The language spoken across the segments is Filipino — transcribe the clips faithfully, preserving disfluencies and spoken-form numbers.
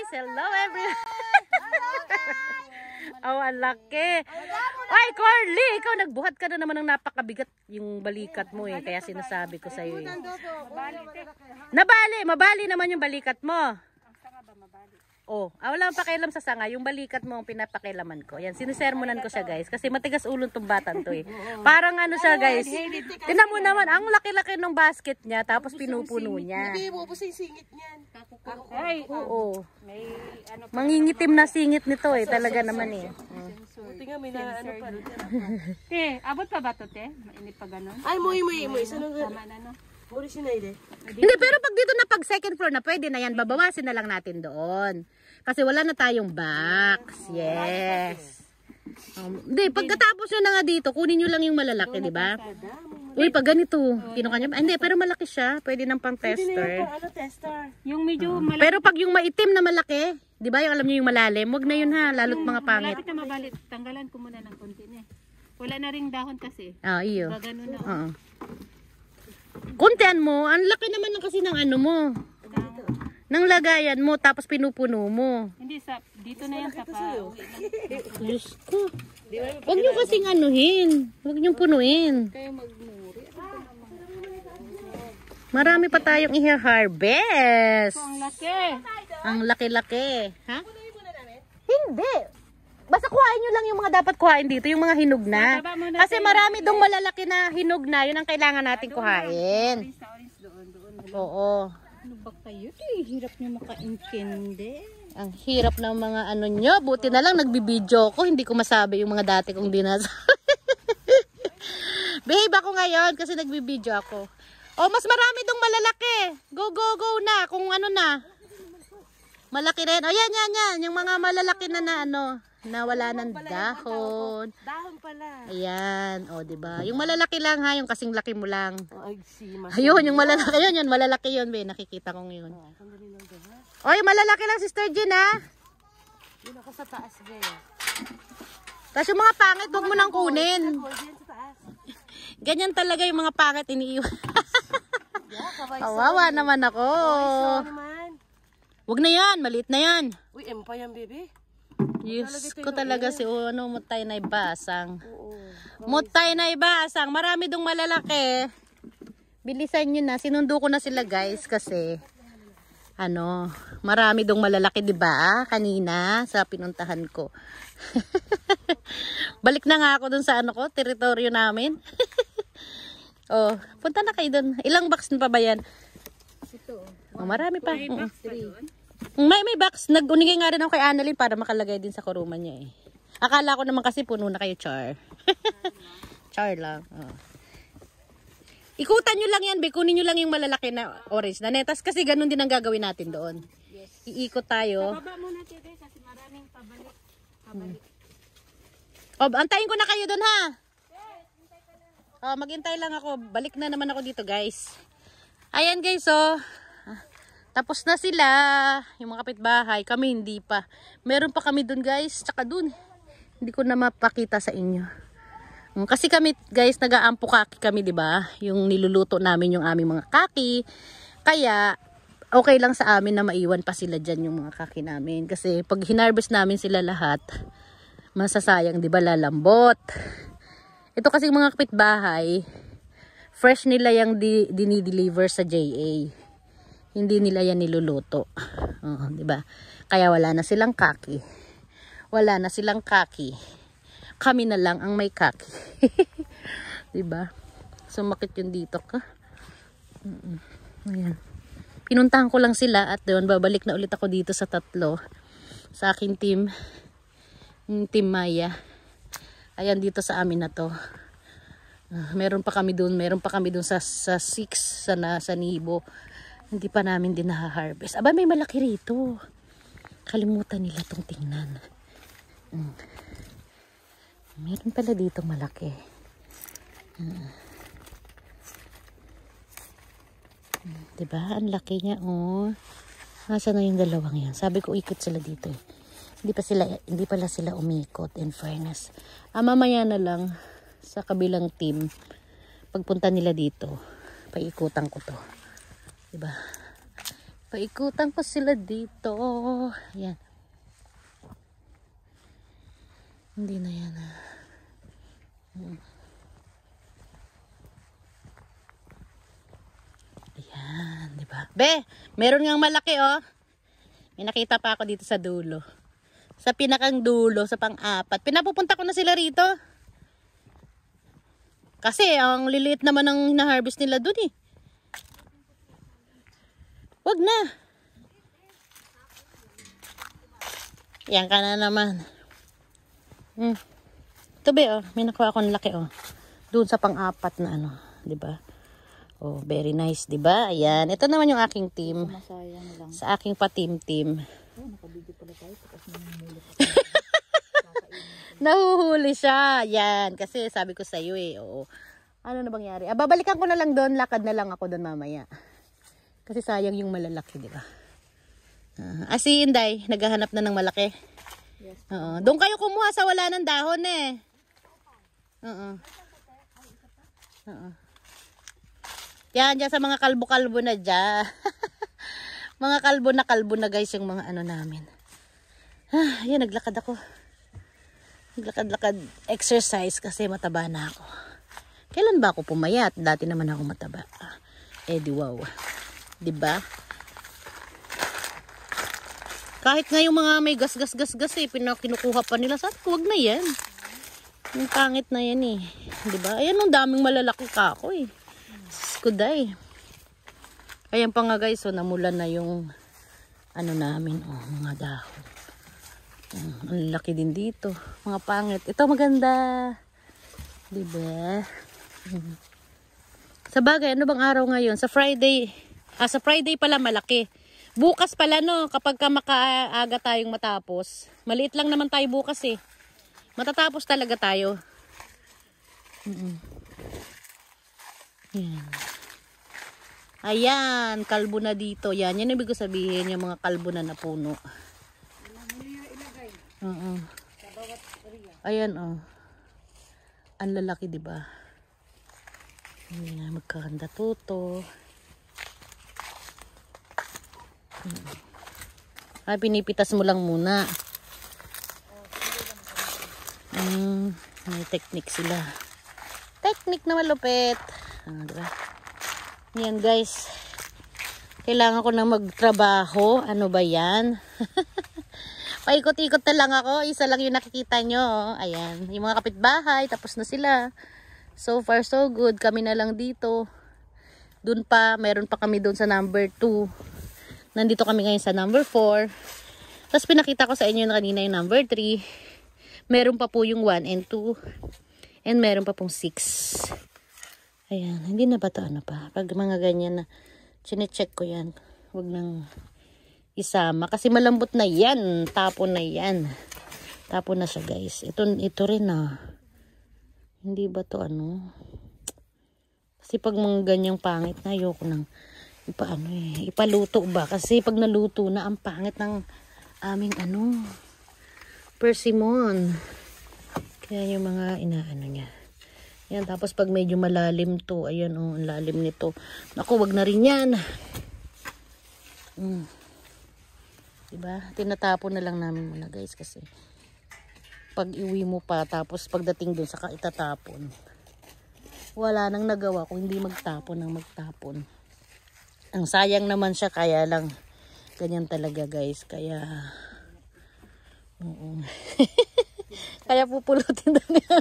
Hello everyone! Oh, ang laki! Ay, Corly! Ikaw, nagbuhat ka na naman ng napakabigat yung balikat mo eh. Kaya sinasabi ko sa'yo eh. Nabali! Mabali naman yung balikat mo. Oh, ah, wala akong pakialam sa sanga. Yung balikat mo ang pinapakialaman ko. Yan, sinisermonan ko siya guys. Kasi matigas ulong tong batan to eh. Parang ano siya guys. Tingnan mo naman, ang laki-laki ng basket niya. Tapos pinupuno niya. Hindi, ubos yung singit niyan. Ay, oo. Mangingitim na singit nito eh. Talaga naman eh. Buti nga, may na ano pa. Te, abot pa ba to te? Mainit pa ganun? Ay, muy, muy, muy. Isa nang Tama na no? Muli sinay de. Hindi, pero pag dito na pag second floor na pwede na yan. Babawasin na lang natin doon. Kasi wala na tayong box. Yes. Um, hindi, pagkatapos nyo na nga dito, kunin nyo lang yung malalaki, di ba? Uy, pag ganito, kinuha nyo. Hindi, pero malaki siya. Pwede nang pang tester. Ano, tester? Yung medyo malapit, Pero pag yung maitim na malaki, di ba yung alam nyo yung malalim, wag na yun ha, lalo't mga pangit. malapit na mabalit. Tanggalan ko muna ng konti na eh. Wala na ring dahon kasi. Ah, iyo. Ba ganun na. Oo. Kuntian mo, ang laki naman ng kasi ng ano mo. Ng lagayan mo, tapos pinupuno mo. Hindi, sa dito na yan sa pa. Diyos ko. Huwag nyo kasing anuhin. Huwag nyo punuin. Kayo magmuri. Marami pa tayong i-harvest. Ang laki. Ang laki-laki. Ha? Hindi. Basta kuhain nyo lang yung mga dapat kuhain dito. Yung mga hinog na. Kasi marami dong malalaki na hinog na. Yun ang kailangan natin kuhain. Sa orange doon, doon. Oo. Ano ba kayo? Eh, hirap nyo makaintindi. Ang hirap ng mga ano nyo. Buti na lang nagbibideo ko. Hindi ko masabi yung mga dati kong dinasabi. Behave ako ngayon kasi nagbibideo ako. Oh, mas marami dong malalaki. Go, go, go na. Kung ano na. Malaki rin. O, oh, yan, yan, yan. Yung mga malalaki na na ano. Na wala ng dahon. Dahon pala. Ayan. O, oh, diba? Yung malalaki lang ha. Yung kasing laki mo lang. Oh, ay, si Ayun, yung malalaki yun. Yun, malalaki yun. Be. Nakikita ko ngayon. O, yung malalaki lang, Sister Jean ha. Yun ako sa taas, gaya. Tapos yung mga pangit, huwag mo nang kunin. Ako, diyan sa taas. Ganyan talaga yung mga pangit iniiwan. Yeah, kaway Kawawa naman ako. so naman. Huwag na yan, maliit na yan. Uy, empa yan, baby. Yes, ko talaga si oh, ano, mutay na ibasang. Oo. Mutay na ibasang. Marami dong malalaki. Bilisan nyo na. Sinundo ko na sila guys kasi ano, marami dong malalaki, di ba? Kanina sa pinuntahan ko. Balik na nga ako dun sa ano ko, teritoryo namin. Oh, punta na kayo dun. Ilang box na pa ba yan? Ito. Oh, marami pa. May box pa doon? May may box. Nag-unigay nga rin ako kay Annalyn para makalagay din sa kuruman niya eh. Akala ko naman kasi puno na kayo, Char. Char lang. Oh. Ikutan nyo lang yan, be. Kunin nyo lang yung malalaki na orange na netas kasi ganun din ang gagawin natin doon. Yes. Iikot tayo. Baba muna tete kasi maraming pabalik. Pabalik. Oh, antayin ko na kayo doon ha. Oh, maghintay lang ako. Balik na naman ako dito, guys. Ayan, guys, oh. Tapos na sila. Yung mga kapitbahay. Kami hindi pa. Meron pa kami dun, guys. Tsaka dun. Hindi ko na mapakita sa inyo. Kasi kami, guys, nag-aampo kaki kami, di ba? Yung niluluto namin yung aming mga kaki. Kaya, okay lang sa amin na maiwan pa sila dyan yung mga kaki namin. Kasi pag hinarvest namin sila lahat, masasayang, di ba, lalambot. Ito kasi mga kapitbahay, fresh nila yung di, dinideliver sa J A. Hindi nila yan niluluto. Oh, di ba? Kaya wala na silang kaki. Wala na silang kaki. Kami na lang ang may kaki. Di ba? Sumakit yung dito ka. Ayan. Pinuntahan ko lang sila at doon babalik na ulit ako dito sa tatlo. Sa aking team. Team Maya. Ayan dito sa amin na to. Uh, meron pa kami doon, meron pa kami doon sa sa six sa na, sa Nibo. Hindi pa namin din na-harvest. Aba, may malaki rito. Kalimutan nila tong tingnan. Hmm. Meron pala dito malaki. Hmm. Hmm, diba? Ang laki niya, oh. Nasaan na yung dalawang yan? Sabi ko ikot sila dito eh. Hindi pa sila, hindi pala sila umikot, in fairness. Ah, mamaya na lang sa kabilang team, pagpunta nila dito, paikutan ko to. Diba? Paikutan ko sila dito. Yan. Hindi na yan. Hmm. Ayan, di ba? Be, meron ngang malaki oh. May nakita pa ako dito sa dulo. Sa pinakang dulo, sa pang-apat. Pinapupunta ko na sila rito. Kasi ang liliit naman ng hina-harvest nila dun eh. Wag na. Yan ka na naman. Hmm. Ito be oh, may nakuha akong laki oh. Doon sa pang-apat na ano, 'di ba? Oh, very nice, 'di ba? Ayan, ito naman yung aking team. Sa aking pa-team-team. Oh, nakabidyo pala tayo tapos nanghuli. Nahuhuli siya. Yan, kasi sabi ko sa iyo eh, oo. Ano na bangyari? Ah, babalikan ko na lang doon, lakad na lang ako doon mamaya. Kasi sayang yung malalaki, 'di ba? Uh, ah, si Inday, naghahanap na ng malaki. Yes. Oo. Doon kayo kumuha sa wala ng dahon eh. Oo. Oo. Yan, dyan sa mga kalbo-kalbo na dyan. Mga kalbo na kalbo na guys yung mga ano namin. Ah, yan, naglakad ako. Naglakad-lakad exercise kasi mataba na ako. Kailan ba ako pumayat? Dati naman ako mataba. Ah, eh di wow. Diba? Kahit nga yung mga may gas-gas-gas-gas eh, pinakinukuha pa nila. Sabi ko, wag na yan. Yung pangit na yan eh. Diba? Ayan, ang daming malalaki kako eh. Skuday. Ayan pa nga guys, so namulan na yung ano namin, oh, mga dahon. Um, ang laki din dito. Mga pangit. Ito maganda. Diba? Hmm. Sa bagay, ano bang araw ngayon? Sa Friday. Ah, sa Friday pala malaki. Bukas pala no, kapag ka makaaga tayong matapos. Maliit lang naman tayo bukas eh. Matatapos talaga tayo. Mm-mm. Yan. Ayan, kalbo na dito. Yan, yan ibig sabihin yung mga kalbo na napuno. Uh-uh. Ayan oh. Ang lalaki, di ba? Ayan, magkakanda tuto. Ay, pinipitas mo lang muna. Mm, may technique sila. Technique na malupit. Ah, diba? Yan guys. Kailangan ko na magtrabaho. Ano ba yan? Paikot-ikot na lang ako. Isa lang yung nakikita nyo. Oh. Ayan. Yung mga kapitbahay. Tapos na sila. So far so good. Kami na lang dito. Doon pa. Meron pa kami doon sa number two. Nandito kami ngayon sa number four. Tapos pinakita ko sa inyo na kanina yung number three. Meron pa po yung one and two. And meron pa pong six. Ayan. Hindi na ba ito ano pa? Pag mga ganyan na chinecheck ko yan. Huwag nang isama. Kasi malambot na yan. Tapon na yan. Tapon na siya guys. Ito, ito rin ah. Hindi ba ito ano? Kasi pag mga ganyang pangit na ayoko nang ipaano eh, ipaluto ba? Kasi pag naluto na, ang pangit ng aming ano, persimmon. Kaya yung mga inaano niya. Yan, tapos pag medyo malalim to, ayan oh, ang lalim nito. Naku, wag na rin yan. Mm. Diba? Tinatapon na lang namin muna guys kasi pag iwi mo pa, tapos pagdating dun sa itatapon, wala nang nagawa kung hindi magtapon ng magtapon. Ang sayang naman siya, kaya lang ganyan talaga guys, kaya oo. Kaya pupulutin na niya.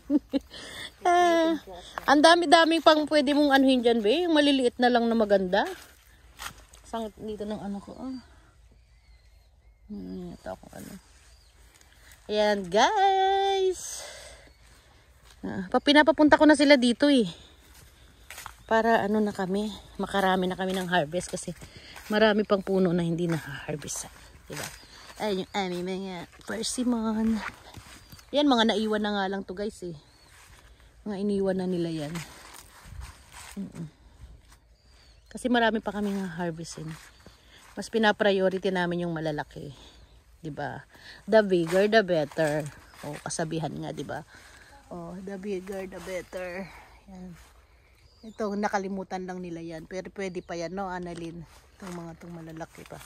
Ah, ang dami-dami pang pwede mong anuhin dyan be, yung maliliit na lang na maganda. Sangit dito ng ano ko ah. Hmm, ito ako ano. Ayan guys. Ah, pinapapunta ko na sila dito eh. Para ano na kami, makarami na kami ng harvest kasi marami pang puno na hindi na-harvest. Diba? Ayun yung aming mga persimmon. Yan, mga naiwan na nga lang to guys eh. Mga iniwan na nila yan. Mm-mm. Kasi marami pa kami nga harvestin. Mas pinapriority namin yung malalaki. Diba? The bigger, the better. O, kasabihan nga, diba? Oh, the bigger, the better. Yan. Ito, nakalimutan lang nila yan. Pero pwede pa yan, no, Annalyn? Itong mga itong malalaki pa.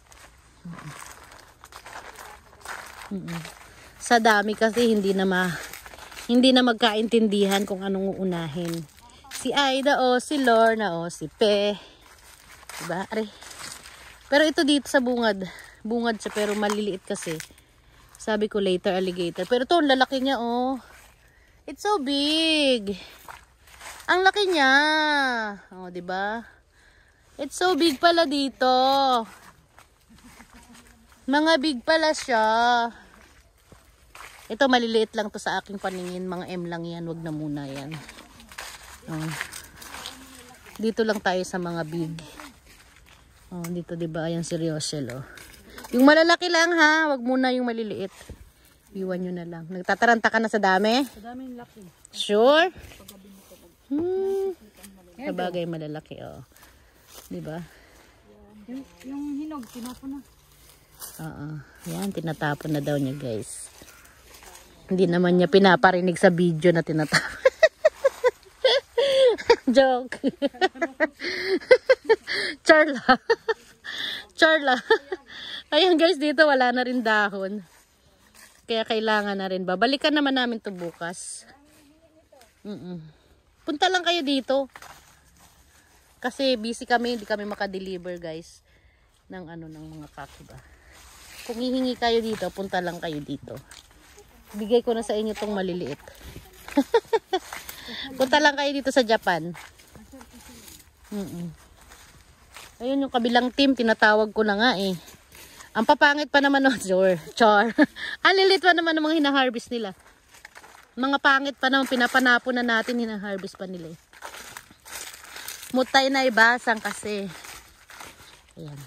Mm-mm. Sa dami kasi hindi na ma hindi na magkaintindihan kung anong uunahin. Si Aida o si Lorna o si Pe. Diba? Are. Pero ito dito sa bungad. Bungad siya pero maliliit kasi. Sabi ko later alligator. Pero ito, lalaki niya oh. It's so big. Ang laki niya. Oh, diba? It's so big pala dito. Mga big pala siya. Ito maliliit lang to sa aking paningin. Mga M lang yan. Wag na muna yan. Oh. Dito lang tayo sa mga big. Oh, dito diba? Ayan si Riosel oh. Yung malalaki lang ha. Wag muna yung maliliit. Iwan nyo na lang. Nagtataranta ka na sa dami? Sa daming laki. Sure? Hmm. Sabagay malalaki oh. Diba? Yung, yung hinog, tinapon na. Oo. Yan, tinatapon na daw niya guys. Hindi naman niya pinaparinig sa video na tinatapon. Joke. Charla. Charla. Ayan guys, dito wala na rin dahon. Kaya kailangan na rin. Babalikan naman namin to bukas. Mm-mm. Punta lang kayo dito. Kasi busy kami, hindi kami makadeliver guys. Ng ano, ng mga kakiba. Kung hihingi kayo dito, punta lang kayo dito. Bigay ko na sa inyo tong maliliit. Punta lang kayo dito sa Japan. Mm-mm. Ayun yung kabilang team, tinatawag ko na nga eh. Ang papangit pa naman, oh, char. Char. Ang lilit pa naman ng mga hinaharvest nila. Mga pangit pa naman, pinapanapo na natin, hinaharvest pa nila eh. Mutay na ibasang kasi. Ayan.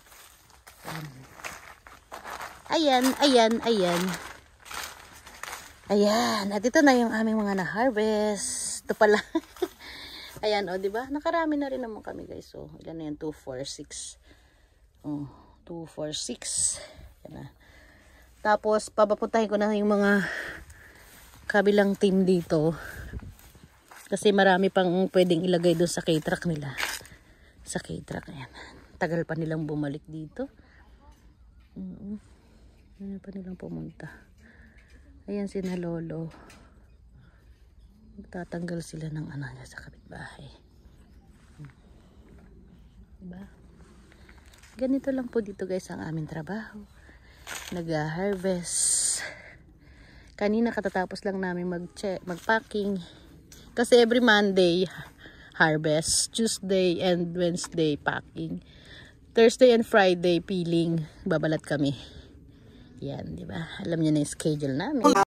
Ayan, ayan, ayan. Ayan. At ito na yung aming mga na-harvest. Ito pala. Ayan, o, oh, diba? Nakarami na rin naman kami, guys. So, ilan na yan? two, four, six. Oh, two, four, six. Yan na. Tapos, papapuntahin ko na yung mga kabilang team dito. Kasi marami pang pwedeng ilagay doon sa K-truck nila. Sa K-truck, ayan. Tagal pa nilang bumalik dito. Mm-hmm. Ayan pa nilang pumunta. Ayan si na lolo. Magtatanggal sila ng ano niya sa kapitbahay. Diba? Ganito lang po dito guys ang aming trabaho. Nag-harvest. Kanina katatapos lang namin mag-check, mag-packing. Kasi every Monday harvest, Tuesday and Wednesday packing. Thursday and Friday peeling. Babalat kami. Yan, di ba? Alam niyo na yung schedule namin.